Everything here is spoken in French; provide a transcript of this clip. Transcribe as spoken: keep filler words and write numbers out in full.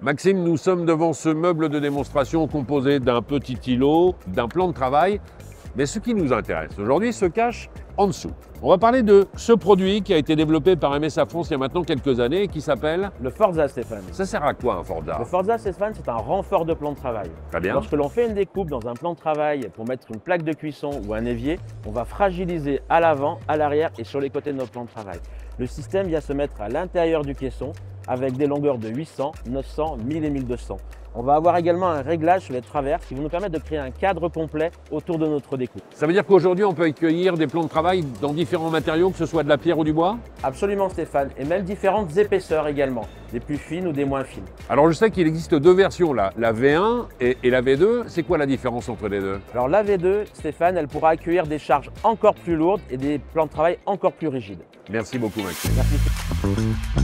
Maxime, nous sommes devant ce meuble de démonstration composé d'un petit îlot, d'un plan de travail. Mais ce qui nous intéresse aujourd'hui se cache en dessous. On va parler de ce produit qui a été développé par M S A France il y a maintenant quelques années et qui s'appelle… Le Forza, Stéphane. Ça sert à quoi un Forza? Le Forza, Stéphane, c'est un renfort de plan de travail. Très bien. Lorsque l'on fait une découpe dans un plan de travail pour mettre une plaque de cuisson ou un évier, on va fragiliser à l'avant, à l'arrière et sur les côtés de notre plan de travail. Le système vient se mettre à l'intérieur du caisson avec des longueurs de huit cents, neuf cents, mille et mille deux cents. On va avoir également un réglage sur les traverses qui va nous permettre de créer un cadre complet autour de notre découpe. Ça veut dire qu'aujourd'hui, on peut accueillir des plans de travail dans différents matériaux, que ce soit de la pierre ou du bois? Absolument, Stéphane, et même différentes épaisseurs également, des plus fines ou des moins fines. Alors je sais qu'il existe deux versions, là, la V un et, et la V deux. C'est quoi la différence entre les deux? Alors la V deux, Stéphane, elle pourra accueillir des charges encore plus lourdes et des plans de travail encore plus rigides. Merci beaucoup, Maxime. Merci.